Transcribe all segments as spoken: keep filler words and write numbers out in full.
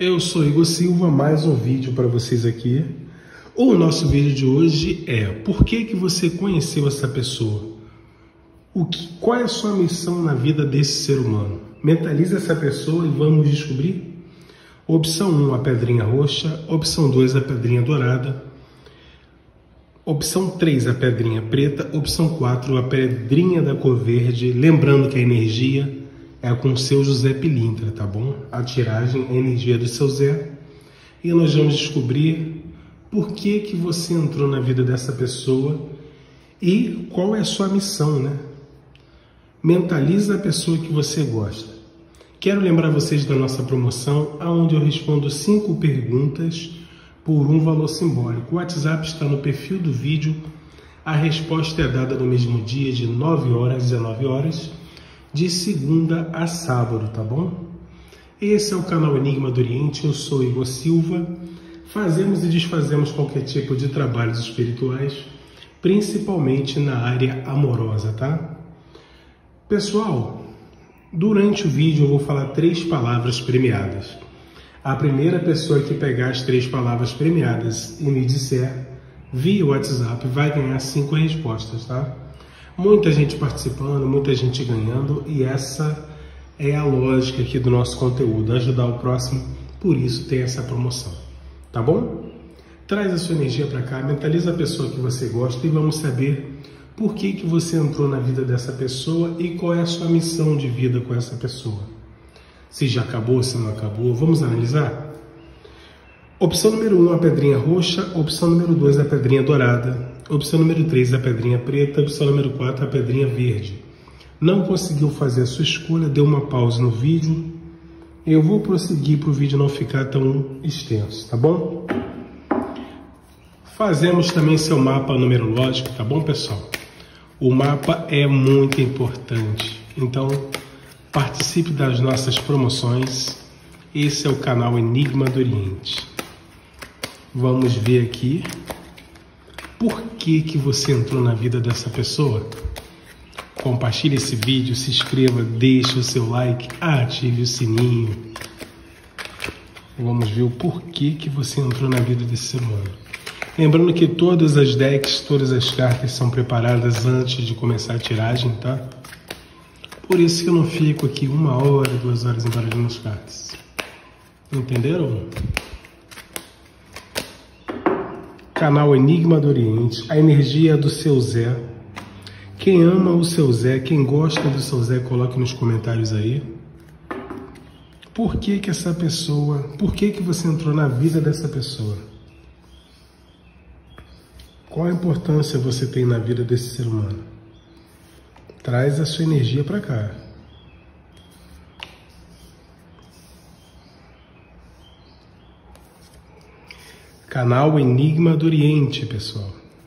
Eu sou Igor Silva, mais um vídeo para vocês aqui. O nosso vídeo de hoje é: por que que você conheceu essa pessoa? O que, qual é a sua missão na vida desse ser humano? Mentalize essa pessoa e vamos descobrir. Opção um, a pedrinha roxa. Opção dois, a pedrinha dourada. Opção três, a pedrinha preta. Opção quatro, a pedrinha da cor verde. Lembrando que a energia é com o seu José Pilintra, tá bom? A tiragem é a energia do seu Zé. E nós vamos descobrir por que que você entrou na vida dessa pessoa e qual é a sua missão, né? Mentaliza a pessoa que você gosta. Quero lembrar vocês da nossa promoção, onde eu respondo cinco perguntas por um valor simbólico. O WhatsApp está no perfil do vídeo. A resposta é dada no mesmo dia, de nove horas às dezenove horas. De segunda a sábado, tá bom? Esse é o canal Enigma do Oriente, eu sou Igor Silva. Fazemos e desfazemos qualquer tipo de trabalhos espirituais, principalmente na área amorosa, tá? Pessoal, durante o vídeo eu vou falar três palavras premiadas. A primeira pessoa que pegar as três palavras premiadas e me disser via WhatsApp vai ganhar cinco respostas, tá? Muita gente participando, muita gente ganhando, e essa é a lógica aqui do nosso conteúdo, ajudar o próximo, por isso tem essa promoção, tá bom? Traz a sua energia para cá, mentaliza a pessoa que você gosta e vamos saber por que que você entrou na vida dessa pessoa e qual é a sua missão de vida com essa pessoa. Se já acabou, se não acabou, vamos analisar? Opção número um, a pedrinha roxa. Opção número dois, a pedrinha dourada. Opção número três, a pedrinha preta. Opção número quatro, a pedrinha verde. Não conseguiu fazer a sua escolha, dê uma pausa no vídeo. Eu vou prosseguir para o vídeo não ficar tão extenso, tá bom? Fazemos também seu mapa numerológico, tá bom, pessoal? O mapa é muito importante, então participe das nossas promoções. Esse é o canal Enigma do Oriente. Vamos ver aqui por que que você entrou na vida dessa pessoa. Compartilhe esse vídeo, se inscreva, deixe o seu like, ative o sininho. Vamos ver o porquê que você entrou na vida desse ser humano. Lembrando que todas as decks, todas as cartas são preparadas antes de começar a tiragem, tá? Por isso que eu não fico aqui uma hora, duas horas embaralhando as cartas. Entenderam? Canal Enigma do Oriente, a energia do seu Zé. Quem ama o seu Zé, quem gosta do seu Zé, coloque nos comentários aí. Por que que essa pessoa, por que que você entrou na vida dessa pessoa? Qual a importância você tem na vida desse ser humano? Traz a sua energia para cá. Canal Enigma do Oriente, pessoal.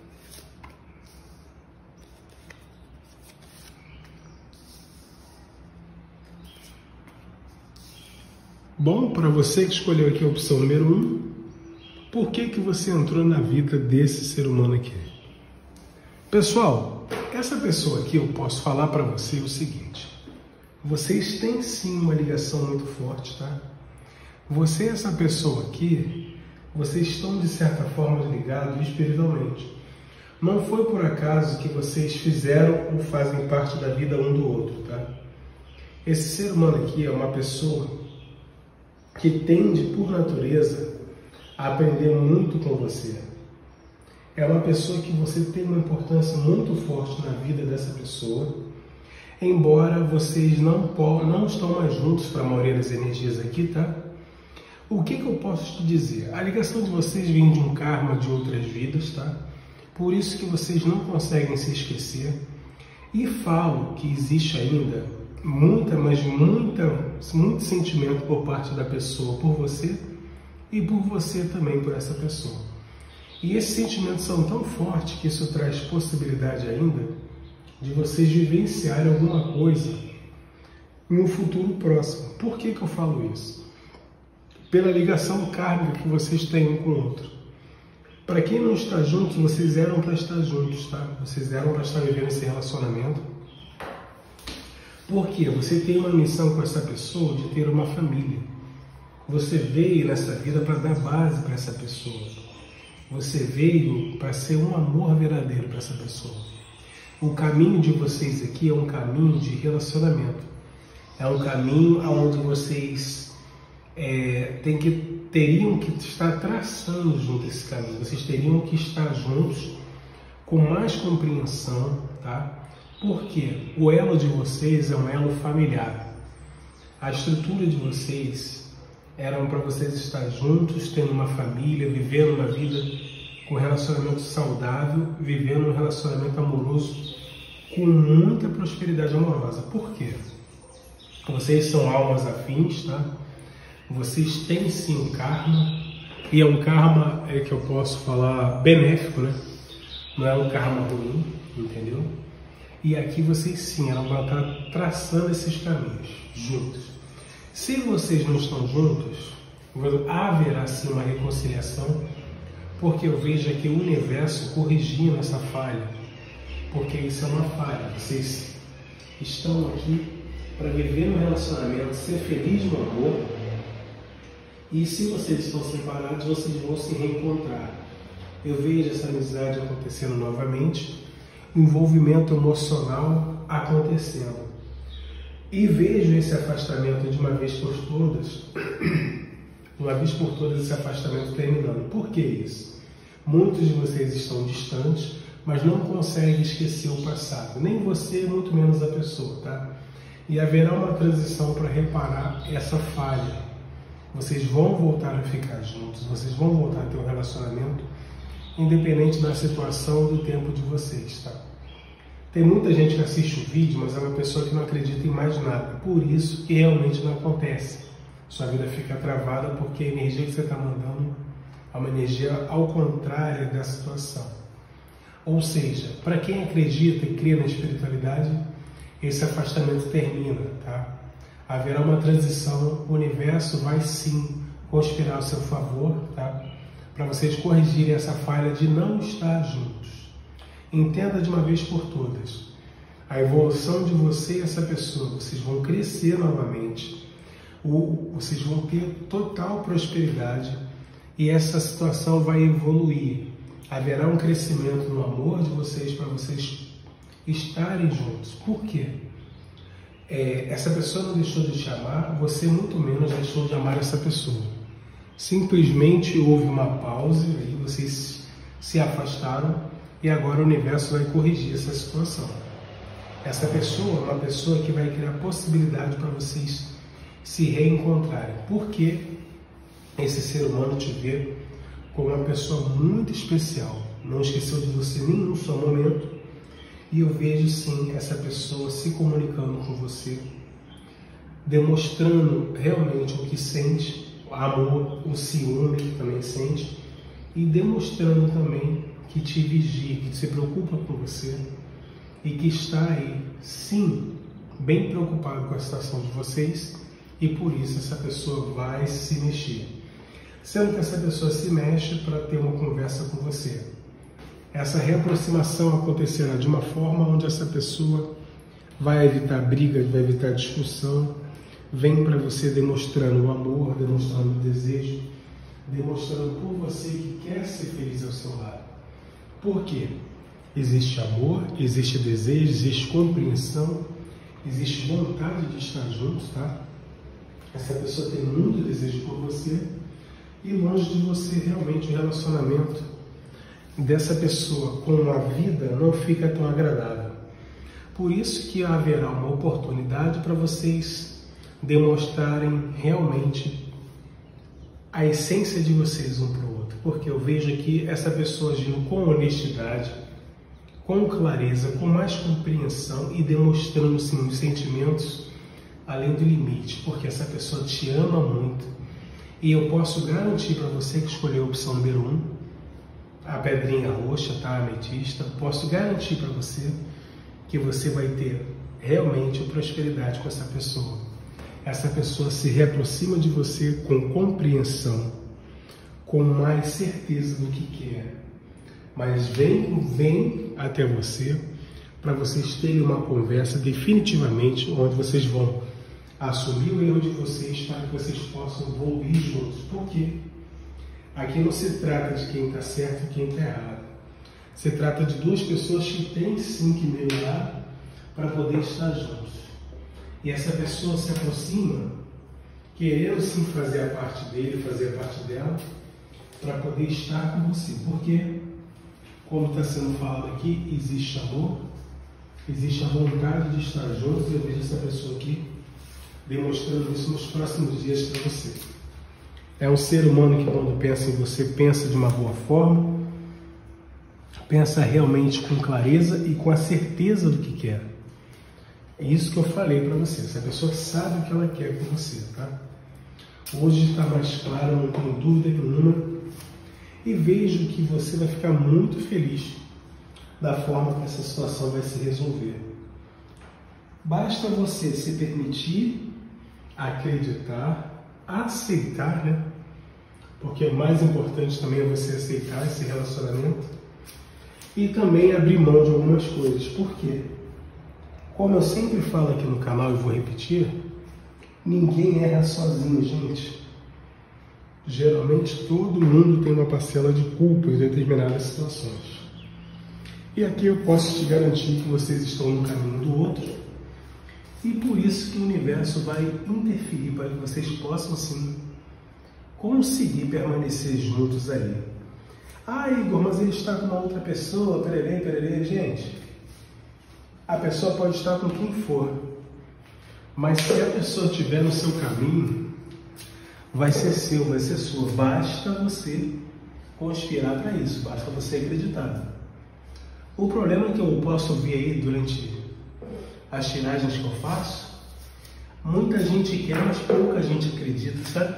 Bom, para você que escolheu aqui a opção número um, por que que você entrou na vida desse ser humano aqui? Pessoal, essa pessoa aqui, eu posso falar para você o seguinte: vocês têm sim uma ligação muito forte, tá? Você e essa pessoa aqui, vocês estão de certa forma ligados espiritualmente. Não foi por acaso que vocês fizeram ou fazem parte da vida um do outro, tá? Esse ser humano aqui é uma pessoa que tende, por natureza, a aprender muito com você. É uma pessoa que você tem uma importância muito forte na vida dessa pessoa, embora vocês não, não estão mais juntos para a maioria das energias aqui, tá? O que que eu posso te dizer? A ligação de vocês vem de um karma de outras vidas, tá? Por isso que vocês não conseguem se esquecer. E falo que existe ainda muita, mas muita, muito sentimento por parte da pessoa por você e por você também por essa pessoa. E esses sentimentos são tão fortes que isso traz possibilidade ainda de vocês vivenciarem alguma coisa em um futuro próximo. Por que que eu falo isso? Pela ligação kármica que vocês têm um com o outro. Para quem não está junto, vocês eram para estar juntos, tá? Vocês eram para estar vivendo esse relacionamento. Por quê? Você tem uma missão com essa pessoa de ter uma família. Você veio nessa vida para dar base para essa pessoa. Você veio para ser um amor verdadeiro para essa pessoa. O caminho de vocês aqui é um caminho de relacionamento. É um caminho onde vocês é, tem que, teriam que estar traçando junto esse caminho. Vocês teriam que estar juntos com mais compreensão, tá? Porque o elo de vocês é um elo familiar. A estrutura de vocês era para vocês estar juntos, tendo uma família, vivendo uma vida com relacionamento saudável, vivendo um relacionamento amoroso com muita prosperidade amorosa. Por quê? Vocês são almas afins, tá? Vocês têm sim um karma, e é um karma é, que eu posso falar benéfico, né? Não é um karma ruim, entendeu? E aqui vocês sim eram para estar traçando esses caminhos juntos. Se vocês não estão juntos, haverá sim uma reconciliação, porque eu vejo aqui o universo corrigindo essa falha, porque isso é uma falha. Vocês estão aqui para viver no relacionamento, ser feliz no amor, e se vocês estão separados, vocês vão se reencontrar. Eu vejo essa amizade acontecendo novamente, envolvimento emocional acontecendo. E vejo esse afastamento de uma vez por todas, uma vez por todas esse afastamento terminando. Por que isso? Muitos de vocês estão distantes, mas não conseguem esquecer o passado. Nem você, muito menos a pessoa, tá? E haverá uma transição para reparar essa falha. Vocês vão voltar a ficar juntos, vocês vão voltar a ter um relacionamento, independente da situação do tempo de vocês, tá? Tem muita gente que assiste o vídeo, mas é uma pessoa que não acredita em mais nada. Por isso que realmente não acontece. Sua vida fica travada porque a energia que você está mandando é uma energia ao contrário da situação. Ou seja, para quem acredita e crê na espiritualidade, esse afastamento termina, tá? Haverá uma transição, o universo vai sim conspirar ao seu favor, tá? Para vocês corrigirem essa falha de não estar juntos. Entenda de uma vez por todas, a evolução de você e essa pessoa, vocês vão crescer novamente, vocês vão ter total prosperidade e essa situação vai evoluir. Haverá um crescimento no amor de vocês para vocês estarem juntos. Por quê? É, essa pessoa não deixou de te amar, você muito menos deixou de amar essa pessoa. Simplesmente houve uma pausa, aí vocês se afastaram, e agora o universo vai corrigir essa situação. Essa pessoa é uma pessoa que vai criar possibilidade para vocês se reencontrarem. Porque esse ser humano te vê como uma pessoa muito especial. Não esqueceu de você em nenhum só momento. E eu vejo sim essa pessoa se comunicando com você, demonstrando realmente o que sente, o amor, o ciúme que também sente, e demonstrando também que te vigia, que se preocupa com você e que está aí, sim, bem preocupado com a situação de vocês, e por isso essa pessoa vai se mexer. Sendo que essa pessoa se mexe para ter uma conversa com você. Essa reaproximação acontecerá de uma forma onde essa pessoa vai evitar briga, vai evitar discussão, vem para você demonstrando o amor, demonstrando o desejo, demonstrando por você que quer ser feliz ao seu lado. Por quê? Existe amor, existe desejo, existe compreensão, existe vontade de estar juntos, tá? Essa pessoa tem muito desejo por você e longe de você realmente o relacionamento dessa pessoa com a vida não fica tão agradável. Por isso que haverá uma oportunidade para vocês demonstrarem realmente a essência de vocês um para o outro. Porque eu vejo aqui essa pessoa agindo com honestidade, com clareza, com mais compreensão e demonstrando sim os sentimentos além do limite. Porque essa pessoa te ama muito. E eu posso garantir para você que escolheu a opção número um, a pedrinha roxa, tá? A ametista, posso garantir para você que você vai ter realmente prosperidade com essa pessoa. Essa pessoa se reaproxima de você com compreensão, com mais certeza do que quer. Mas vem, vem até você para vocês terem uma conversa definitivamente onde vocês vão assumir o erro de vocês para que vocês possam evoluir juntos. Por quê? Aqui não se trata de quem está certo e quem está errado. Se trata de duas pessoas que têm sim que melhorar para poder estar juntos. E essa pessoa se aproxima, querendo sim fazer a parte dele, fazer a parte dela, para poder estar com você. Porque, como está sendo falado aqui, existe amor, existe a vontade de estar juntos, e eu vejo essa pessoa aqui demonstrando isso nos próximos dias para você. É um ser humano que, quando pensa em você, pensa de uma boa forma, pensa realmente com clareza e com a certeza do que quer. É isso que eu falei para você. Essa pessoa sabe o que ela quer com você, tá? Hoje está mais claro, não tenho dúvida nenhuma, e vejo que você vai ficar muito feliz da forma que essa situação vai se resolver. Basta você se permitir acreditar, aceitar, né? Porque o mais importante também é você aceitar esse relacionamento e também abrir mão de algumas coisas. Por quê? Como eu sempre falo aqui no canal e vou repetir, ninguém erra sozinho, gente. Geralmente todo mundo tem uma parcela de culpa em determinadas situações. E aqui eu posso te garantir que vocês estão no caminho do outro, e por isso que o universo vai interferir para que vocês possam sim conseguir permanecer juntos ali. Ah, Igor, mas ele está com uma outra pessoa, pererê, pererê. Gente, a pessoa pode estar com quem for, mas se a pessoa estiver no seu caminho, vai ser seu, vai ser sua. Basta você conspirar para isso, basta você acreditar. O problema que eu posso ouvir aí durante as tiragens que eu faço, muita gente quer, mas pouca gente acredita, sabe?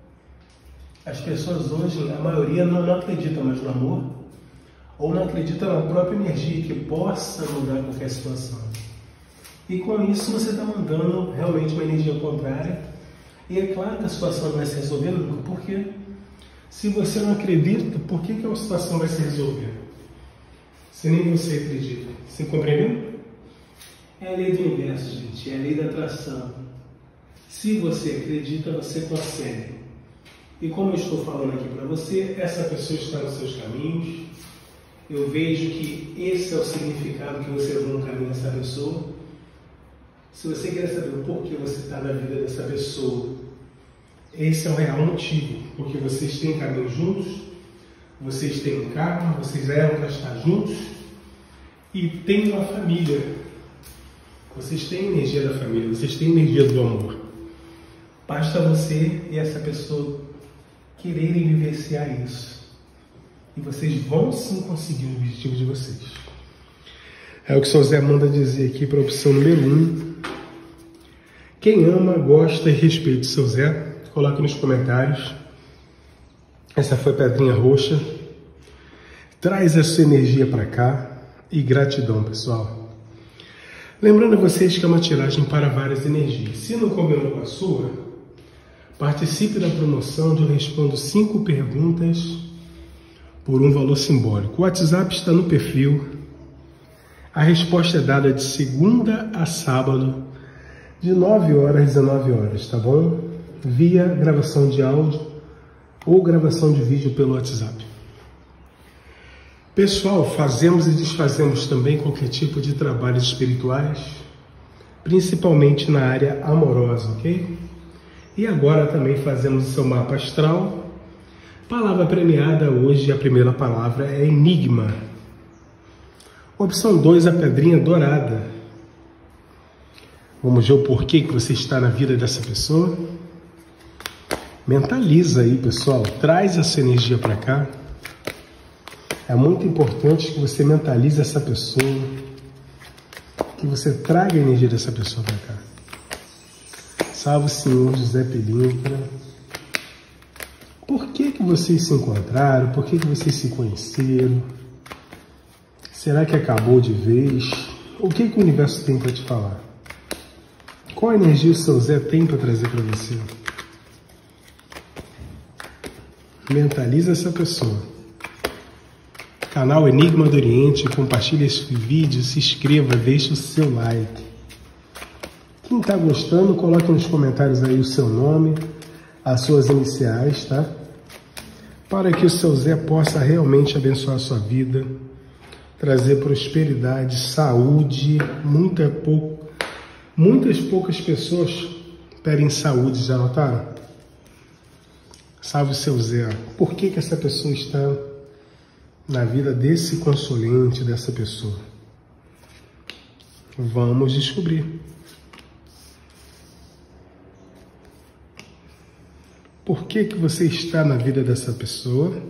As pessoas hoje, a maioria não, não acredita mais no amor, ou não acredita na própria energia que possa mudar qualquer situação. E com isso você está mandando realmente uma energia contrária, e é claro que a situação não vai se resolver nunca. Por quê? Se você não acredita, por que, que a situação vai se resolver? Se nem você acredita. Você compreendeu? É a lei do universo, gente. É a lei da atração. Se você acredita, você consegue. E como eu estou falando aqui para você, essa pessoa está nos seus caminhos. Eu vejo que esse é o significado que você levou no caminho dessa pessoa. Se você quer saber o porquê você está na vida dessa pessoa, esse é o real motivo. Porque vocês têm caminho juntos, vocês têm um karma, vocês eram para estar juntos e têm uma família. Vocês têm energia da família, vocês têm energia do amor. Basta você e essa pessoa quererem vivenciar isso. E vocês vão sim conseguir o objetivo de vocês. É o que o São Zé manda dizer aqui para a opção número um. Quem ama, gosta e respeita o Seu Zé, coloque nos comentários. Essa foi a pedrinha roxa. Traz a sua energia para cá. E gratidão, pessoal. Lembrando a vocês que é uma tiragem para várias energias. Se não combinou com a sua, participe da promoção onde eu respondo cinco perguntas por um valor simbólico. O WhatsApp está no perfil. A resposta é dada de segunda a sábado, de nove horas às dezenove horas, tá bom? Via gravação de áudio ou gravação de vídeo pelo WhatsApp. Pessoal, fazemos e desfazemos também qualquer tipo de trabalhos espirituais, principalmente na área amorosa, ok? E agora também fazemos o seu mapa astral. Palavra premiada hoje, a primeira palavra é enigma. Opção dois, a pedrinha dourada. Vamos ver o porquê que você está na vida dessa pessoa. Mentaliza aí, pessoal. Traz essa energia para cá. É muito importante que você mentalize essa pessoa, que você traga a energia dessa pessoa para cá. Salve o Senhor José Pelíncora. Por que que vocês se encontraram? Por que que vocês se conheceram? Será que acabou de vez? O que que o universo tem para te falar? Qual energia o Seu Zé tem para trazer para você? Mentaliza essa pessoa. Canal Enigma do Oriente, compartilhe esse vídeo, se inscreva, deixe o seu like. Quem está gostando, coloque nos comentários aí o seu nome, as suas iniciais, tá? Para que o seu Zé possa realmente abençoar a sua vida, trazer prosperidade, saúde. Muita pou... Muitas poucas pessoas pedem saúde, já notaram? Salve o seu Zé. Por que que essa pessoa está na vida desse consulente, dessa pessoa? Vamos descobrir. Por que que você está na vida dessa pessoa?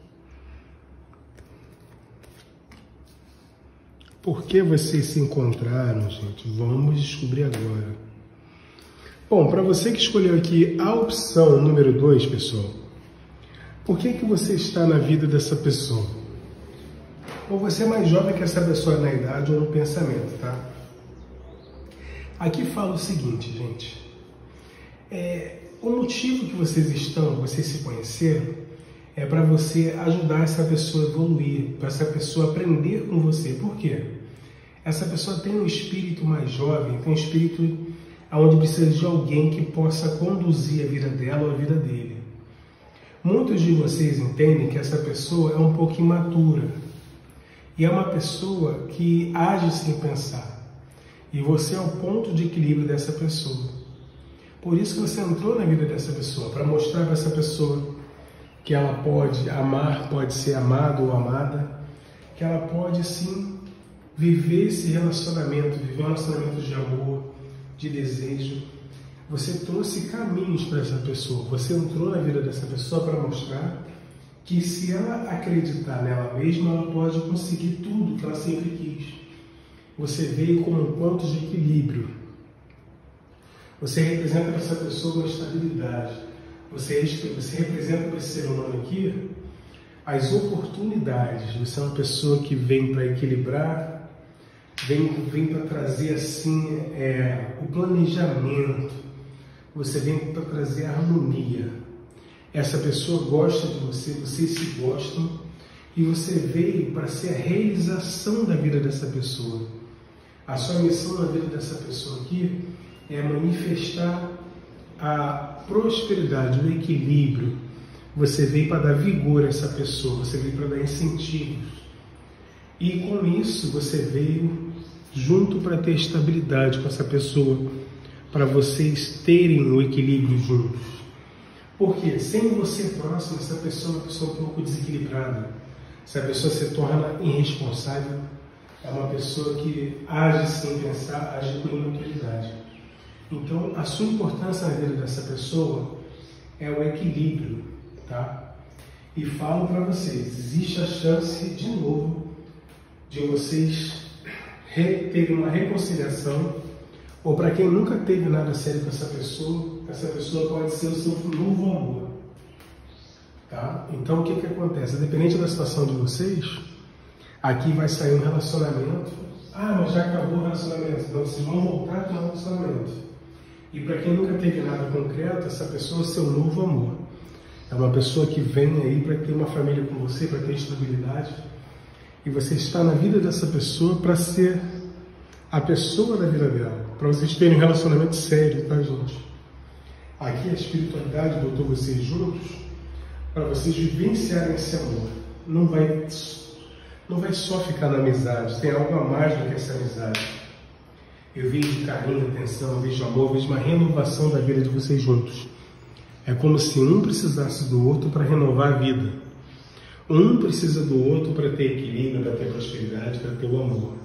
Por que vocês se encontraram, gente? Vamos descobrir agora. Bom, para você que escolheu aqui a opção número dois, pessoal, por que que você está na vida dessa pessoa? Ou você é mais jovem que essa pessoa na idade ou no pensamento, tá? Aqui fala o seguinte, gente. É, o motivo que vocês estão, vocês se conheceram, é para você ajudar essa pessoa a evoluir, para essa pessoa aprender com você. Por quê? Essa pessoa tem um espírito mais jovem, tem um espírito onde precisa de alguém que possa conduzir a vida dela ou a vida dele. Muitos de vocês entendem que essa pessoa é um pouco imatura e é uma pessoa que age sem pensar. E você é o ponto de equilíbrio dessa pessoa. Por isso que você entrou na vida dessa pessoa, para mostrar para essa pessoa que ela pode amar, pode ser amado ou amada, que ela pode sim viver esse relacionamento, viver um relacionamento de amor, de desejo. Você trouxe caminhos para essa pessoa, você entrou na vida dessa pessoa para mostrar que se ela acreditar nela mesma, ela pode conseguir tudo que ela sempre quis. Você veio como um ponto de equilíbrio. Você representa para essa pessoa uma estabilidade. Você, você representa para esse ser humano aqui as oportunidades. Você é uma pessoa que vem para equilibrar, vem, vem para trazer assim é, o planejamento. Você vem para trazer a harmonia. Essa pessoa gosta de você, vocês se gostam e você veio para ser a realização da vida dessa pessoa. A sua missão na vida dessa pessoa aqui é manifestar a prosperidade, o equilíbrio. Você veio para dar vigor a essa pessoa, você veio para dar incentivos. E com isso você veio junto para ter estabilidade com essa pessoa, para vocês terem o equilíbrio juntos. Porque sem você próximo, essa pessoa é uma pessoa um pouco desequilibrada. Essa pessoa se torna irresponsável, é uma pessoa que age sem pensar, age com imaturidade. Então, a sua importância na vida dessa pessoa é o equilíbrio, tá? E falo para vocês, existe a chance, de novo, de vocês terem uma reconciliação, ou para quem nunca teve nada sério com essa pessoa, essa pessoa pode ser o seu novo amor, tá? Então, o que que acontece? Independente da situação de vocês, aqui vai sair um relacionamento. Ah, mas já acabou o relacionamento. Então, vocês vão voltar para o relacionamento. E para quem nunca teve nada concreto, essa pessoa é seu novo amor. É uma pessoa que vem aí para ter uma família com você, para ter estabilidade. E você está na vida dessa pessoa para ser a pessoa da vida dela. Para vocês terem um relacionamento sério, tá, gente? Aqui a espiritualidade botou vocês juntos para vocês vivenciarem esse amor. Não vai, não vai só ficar na amizade, tem algo a mais do que essa amizade. Eu vejo carinho, atenção, eu vejo amor, eu vejo uma renovação da vida de vocês juntos. É como se um precisasse do outro para renovar a vida. Um precisa do outro para ter equilíbrio, para ter prosperidade, para ter o amor.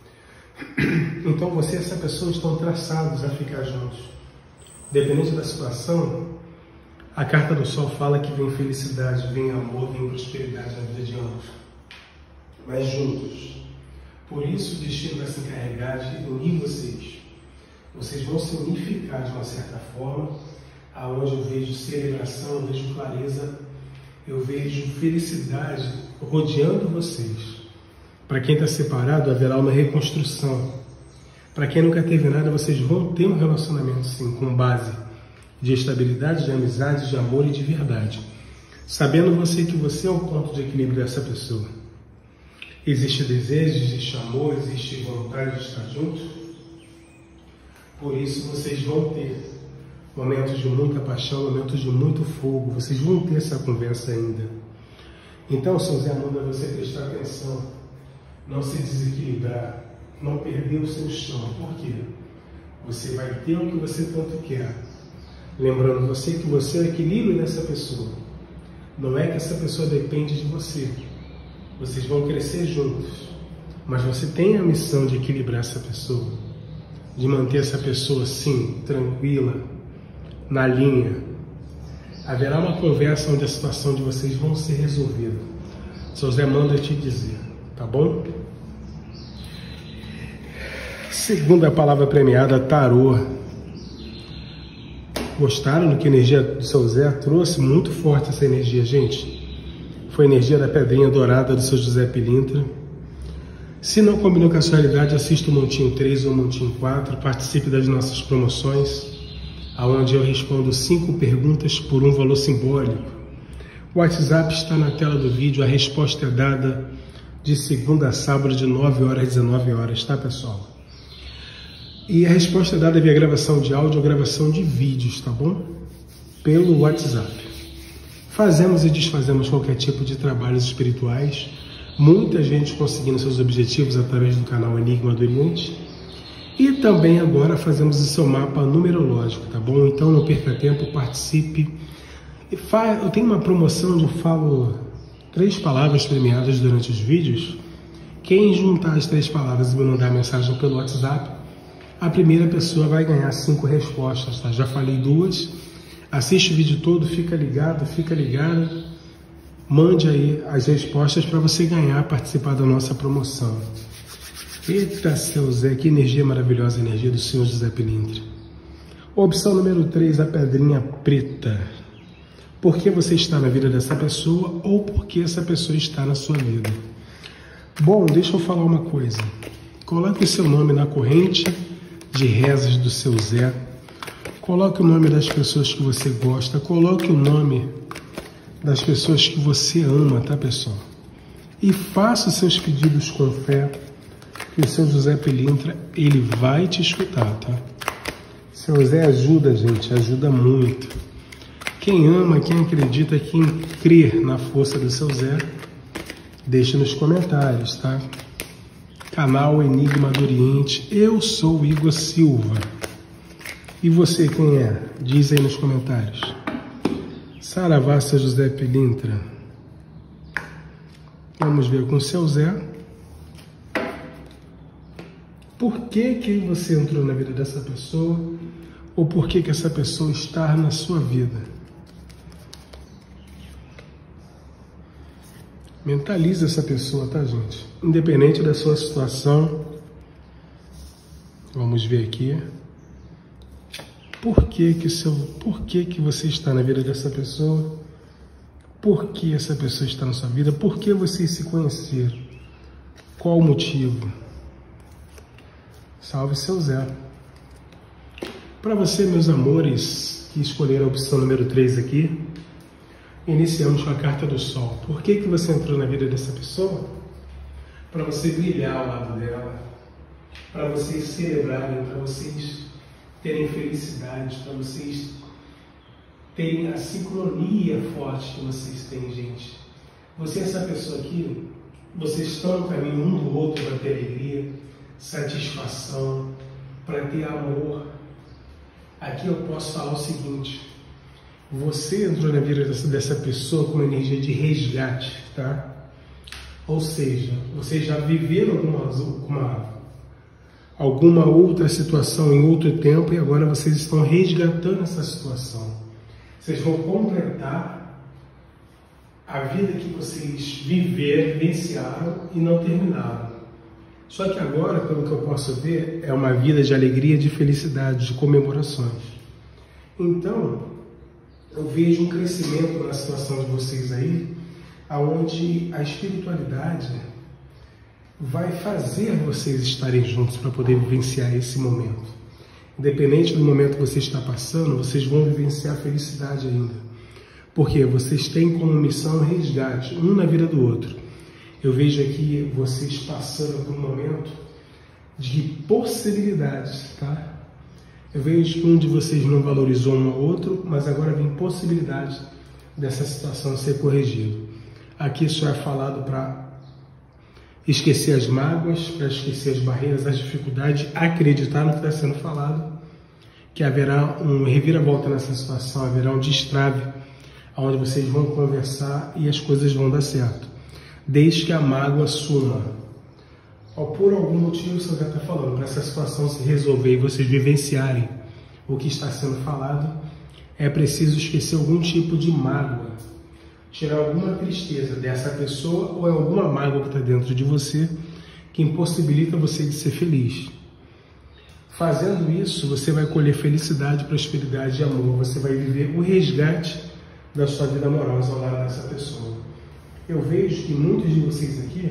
Então você e essa pessoa estão traçados a ficar juntos. Dependente da situação, a carta do Sol fala que vem felicidade, vem amor, vem prosperidade na vida de ambos. Mas juntos. Por isso o destino vai se encarregar de unir vocês. Vocês vão se unificar de uma certa forma, aonde eu vejo celebração, eu vejo clareza, eu vejo felicidade rodeando vocês. Para quem está separado, haverá uma reconstrução. Para quem nunca teve nada, vocês vão ter um relacionamento sim, com base de estabilidade, de amizade, de amor e de verdade. Sabendo você que você é o ponto de equilíbrio dessa pessoa. Existe desejo, existe amor, existe vontade de estar juntos. Por isso vocês vão ter momentos de muita paixão, momentos de muito fogo. Vocês vão ter essa conversa ainda. Então, seu Zé manda você prestar atenção, não se desequilibrar, não perder o seu chão. Por quê? Você vai ter o que você tanto quer. Lembrando você que você é o equilíbrio dessa pessoa. Não é que essa pessoa depende de você. Vocês vão crescer juntos. Mas você tem a missão de equilibrar essa pessoa. De manter essa pessoa, sim, tranquila, na linha. Haverá uma conversa onde a situação de vocês vão ser resolvida. Seu Zé manda te dizer, tá bom? Segunda palavra premiada, tarô. Gostaram do que a energia do seu Zé trouxe? Muito forte essa energia, gente. Foi a energia da pedrinha dourada do seu José Pilintra. Se não combinou com a sua realidade, assista o Montinho três ou o Montinho quatro. Participe das nossas promoções, onde eu respondo cinco perguntas por um valor simbólico. O WhatsApp está na tela do vídeo. A resposta é dada de segunda a sábado, de nove horas às dezenove horas, tá, pessoal? E a resposta é dada via gravação de áudio ou gravação de vídeos, tá bom? Pelo WhatsApp. Fazemos e desfazemos qualquer tipo de trabalhos espirituais. Muita gente conseguindo seus objetivos através do canal Enigma do Oriente. E também agora fazemos o seu mapa numerológico, tá bom? Então não perca tempo, participe. Eu tenho uma promoção onde eu falo três palavras premiadas durante os vídeos. Quem juntar as três palavras e me mandar mensagem pelo WhatsApp, a primeira pessoa vai ganhar cinco respostas, tá? Já falei duas. Assiste o vídeo todo, fica ligado, fica ligado. Mande aí as respostas para você ganhar, participar da nossa promoção. Eita, seu Zé, que energia maravilhosa, a energia do senhor José Pilintra. Opção número três, a pedrinha preta. Por que você está na vida dessa pessoa ou por que essa pessoa está na sua vida? Bom, deixa eu falar uma coisa. Coloque o seu nome na corrente de rezas do seu Zé. Coloque o nome das pessoas que você gosta. Coloque o nome das pessoas que você ama, tá, pessoal? E faça os seus pedidos com fé, que o seu José Pilintra, ele vai te escutar, tá? Seu Zé ajuda, gente, ajuda muito. Quem ama, quem acredita, quem crê na força do seu Zé, deixa nos comentários, tá? Canal Enigma do Oriente, eu sou o Igor Silva. E você, quem é? Diz aí nos comentários. Saravá, seu José Pilintra. Vamos ver com o seu Zé. Por que que você entrou na vida dessa pessoa? Ou por que que essa pessoa está na sua vida? Mentaliza essa pessoa, tá, gente? Independente da sua situação. Vamos ver aqui. Por que que, seu, por que que você está na vida dessa pessoa? Por que essa pessoa está na sua vida? Por que vocês se conheceram? Qual o motivo? Salve seu Zé. Para você, meus amores, que escolheram a opção número três aqui, iniciamos com a carta do Sol. Por que que você entrou na vida dessa pessoa? Para você brilhar ao lado dela, para vocês celebrarem, para vocês terem felicidade, para vocês terem a sincronia forte que vocês têm, gente. Você e essa pessoa aqui, vocês estão no caminho um do outro para ter alegria, satisfação, para ter amor. Aqui eu posso falar o seguinte: você entrou na vida dessa, dessa pessoa com uma energia de resgate, tá? Ou seja, vocês já viveram alguma, uma, alguma outra situação em outro tempo e agora vocês estão resgatando essa situação. Vocês vão completar a vida que vocês viveram, vivenciaram e não terminaram. Só que agora, pelo que eu posso ver, é uma vida de alegria, de felicidade, de comemorações. Então, eu vejo um crescimento na situação de vocês aí, aonde a espiritualidade vai fazer vocês estarem juntos para poder vivenciar esse momento. Independente do momento que você está passando, vocês vão vivenciar a felicidade ainda. Porque vocês têm como missão resgate, um na vida do outro. Eu vejo aqui vocês passando por um momento de possibilidades, tá? Eu vejo que um de vocês não valorizou um ao outro, mas agora vem possibilidade dessa situação ser corrigida. Aqui só é falado para esquecer as mágoas, para esquecer as barreiras, as dificuldades, acreditar no que está sendo falado, que haverá um reviravolta nessa situação, haverá um destrave, onde vocês vão conversar e as coisas vão dar certo, desde que a mágoa suma. Ou por algum motivo, o Senhor já está falando, para essa situação se resolver e vocês vivenciarem o que está sendo falado, é preciso esquecer algum tipo de mágoa, tirar alguma tristeza dessa pessoa ou é alguma mágoa que está dentro de você que impossibilita você de ser feliz. Fazendo isso, você vai colher felicidade, prosperidade e amor. Você vai viver o resgate da sua vida amorosa ao lado dessa pessoa. Eu vejo que muitos de vocês aqui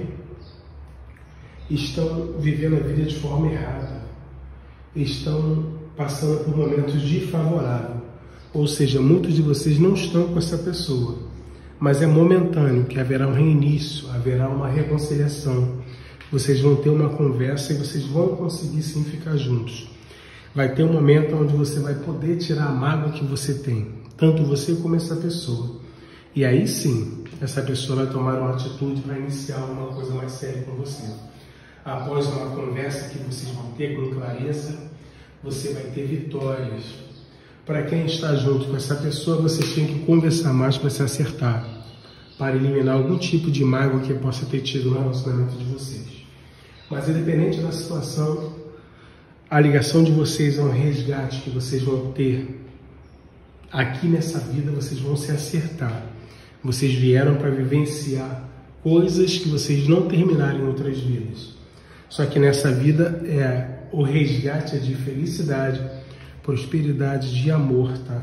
estão vivendo a vida de forma errada, estão passando por momentos desfavoráveis, ou seja, muitos de vocês não estão com essa pessoa, mas é momentâneo, que haverá um reinício, haverá uma reconciliação, vocês vão ter uma conversa e vocês vão conseguir sim ficar juntos. Vai ter um momento onde você vai poder tirar a mágoa que você tem, tanto você como essa pessoa, e aí sim, essa pessoa vai tomar uma atitude para iniciar uma coisa mais séria com você. Após uma conversa que vocês vão ter com clareza, você vai ter vitórias. Para quem está junto com essa pessoa, vocês têm que conversar mais para se acertar, para eliminar algum tipo de mágoa que possa ter tido no relacionamento de vocês. Mas independente da situação, a ligação de vocês é um resgate que vocês vão ter. Aqui nessa vida vocês vão se acertar. Vocês vieram para vivenciar coisas que vocês não terminaram em outras vidas. Só que nessa vida é o resgate de felicidade, prosperidade, de amor, tá?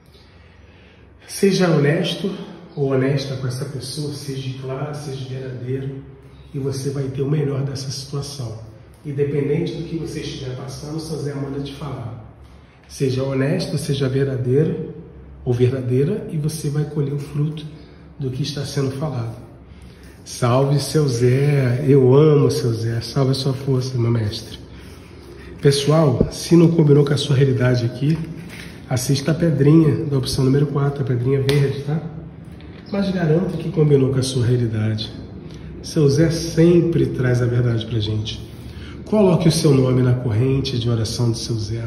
Seja honesto ou honesta com essa pessoa, seja claro, seja verdadeiro, e você vai ter o melhor dessa situação. Independente do que você estiver passando, São Zé manda te falar. Seja honesto, seja verdadeiro ou verdadeira, e você vai colher o fruto do que está sendo falado. Salve, seu Zé, eu amo, seu Zé, salve a sua força, meu mestre. Pessoal, se não combinou com a sua realidade aqui, assista a pedrinha da opção número quatro, a pedrinha verde, tá? Mas garanto que combinou com a sua realidade. Seu Zé sempre traz a verdade pra gente. Coloque o seu nome na corrente de oração do seu Zé.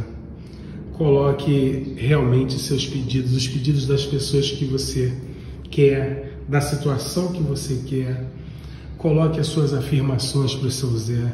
Coloque realmente seus pedidos, os pedidos das pessoas que você quer, da situação que você quer. Coloque as suas afirmações para o seu Zé.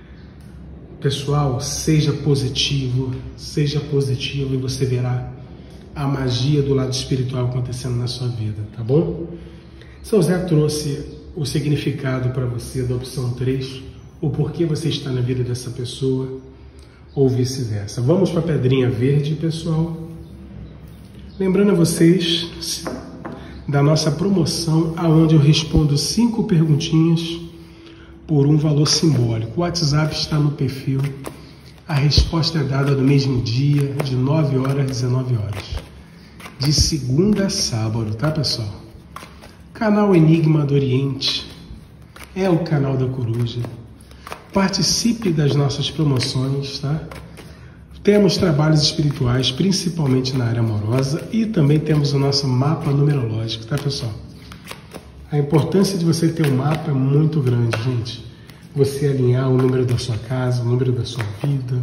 Pessoal, seja positivo, seja positivo e você verá a magia do lado espiritual acontecendo na sua vida, tá bom? Seu Zé trouxe o significado para você da opção três, o porquê você está na vida dessa pessoa, ou vice-versa. Vamos para a pedrinha verde, pessoal. Lembrando a vocês da nossa promoção, aonde eu respondo cinco perguntinhas por um valor simbólico. O WhatsApp está no perfil. A resposta é dada no mesmo dia, de nove horas às dezenove horas. De segunda a sábado, tá, pessoal? Canal Enigma do Oriente é o canal da Coruja. Participe das nossas promoções, tá? Temos trabalhos espirituais, principalmente na área amorosa, e também temos o nosso mapa numerológico, tá, pessoal? A importância de você ter um mapa é muito grande, gente. Você alinhar o número da sua casa, o número da sua vida,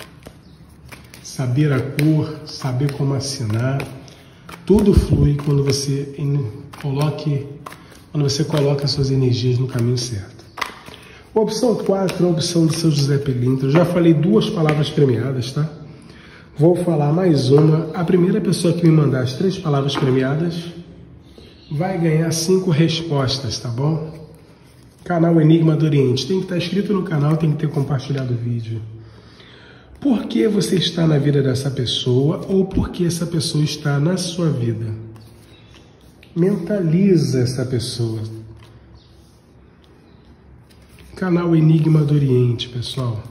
saber a cor, saber como assinar, tudo flui quando você coloque, quando você coloca suas energias no caminho certo. A opção quatro é a opção do seu José Pelintra. Eu já falei duas palavras premiadas, tá? Vou falar mais uma. A primeira pessoa que me mandar as três palavras premiadas vai ganhar cinco respostas, tá bom? Canal Enigma do Oriente. Tem que estar inscrito no canal, tem que ter compartilhado o vídeo. Por que você está na vida dessa pessoa ou por que essa pessoa está na sua vida? Mentaliza essa pessoa. Canal Enigma do Oriente, pessoal.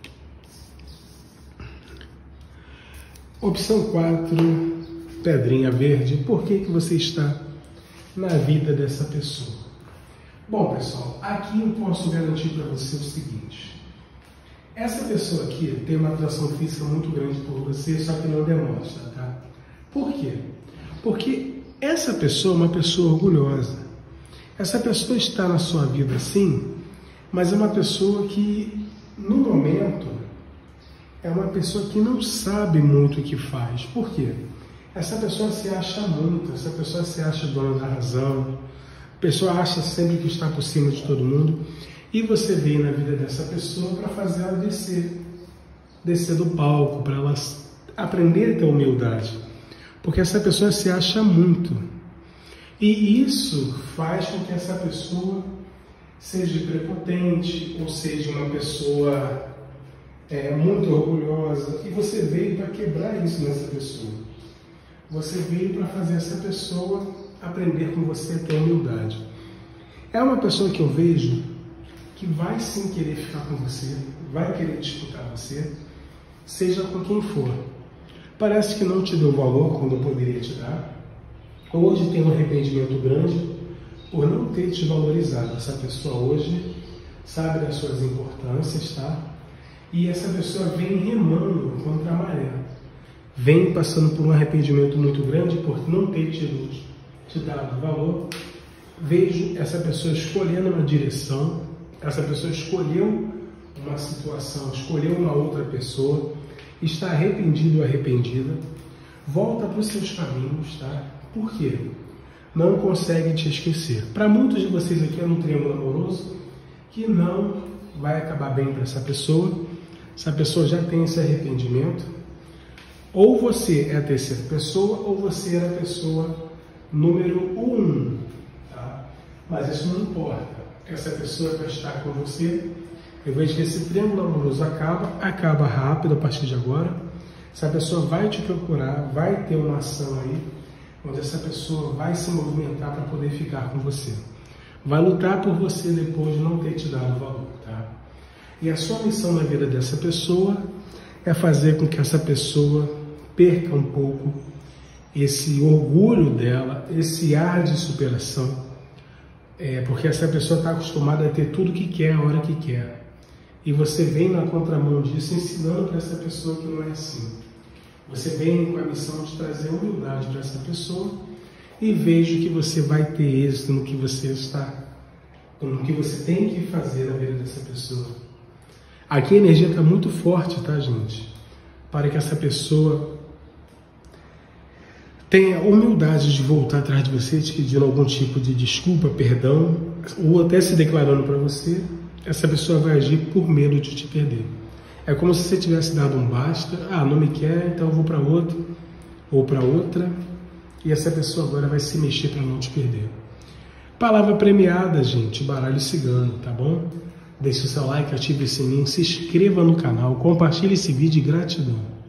Opção quatro, pedrinha verde. Por que que você está na vida dessa pessoa? Bom, pessoal, aqui eu posso garantir para você o seguinte. Essa pessoa aqui tem uma atração física muito grande por você, só que não demonstra, tá? Por quê? Porque essa pessoa é uma pessoa orgulhosa. Essa pessoa está na sua vida sim, mas é uma pessoa que, no momento, é uma pessoa que não sabe muito o que faz. Por quê? Essa pessoa se acha muito, essa pessoa se acha dona da razão, a pessoa acha sempre que está por cima de todo mundo, e você veio na vida dessa pessoa para fazer ela descer, descer do palco, para ela aprender a ter humildade, porque essa pessoa se acha muito, e isso faz com que essa pessoa seja prepotente, ou seja, uma pessoa é, muito orgulhosa, e você veio para quebrar isso nessa pessoa. Você veio para fazer essa pessoa aprender com você a ter humildade. É uma pessoa que eu vejo que vai sim querer ficar com você, vai querer disputar você, seja com quem for. Parece que não te deu valor quando eu poderia te dar. Hoje tem um arrependimento grande por não ter te valorizado. Essa pessoa hoje sabe das suas importâncias, tá? E essa pessoa vem remando contra a maré. Vem passando por um arrependimento muito grande por não ter te, te dado valor. Vejo essa pessoa escolhendo uma direção, essa pessoa escolheu uma situação, escolheu uma outra pessoa, está arrependido ou arrependida, volta para os seus caminhos, tá? Por quê? Não consegue te esquecer. Para muitos de vocês aqui é um triângulo amoroso que não vai acabar bem para essa pessoa. Essa pessoa já tem esse arrependimento. Ou você é a terceira pessoa, ou você é a pessoa número um, tá? Mas isso não importa. Essa pessoa vai estar com você. Eu vejo que esse triângulo amoroso acaba, acaba rápido a partir de agora. Essa pessoa vai te procurar, vai ter uma ação aí, onde essa pessoa vai se movimentar para poder ficar com você. Vai lutar por você depois de não ter te dado valor, tá? E a sua missão na vida dessa pessoa é fazer com que essa pessoa perca um pouco esse orgulho dela, esse ar de superação, é, porque essa pessoa está acostumada a ter tudo que quer, a hora que quer. E você vem na contramão disso, ensinando para essa pessoa que não é assim. Você vem com a missão de trazer humildade para essa pessoa e vejo que você vai ter êxito no que você está, no que você tem que fazer na vida dessa pessoa. Aqui a energia está muito forte, tá, gente? Para que essa pessoa tenha humildade de voltar atrás de você, te pedindo algum tipo de desculpa, perdão, ou até se declarando para você. Essa pessoa vai agir por medo de te perder. É como se você tivesse dado um basta, ah, não me quer, então eu vou para outro, ou para outra, e essa pessoa agora vai se mexer para não te perder. Palavra premiada, gente, baralho cigano, tá bom? Deixe o seu like, ative o sininho, se inscreva no canal, compartilhe esse vídeo e gratidão.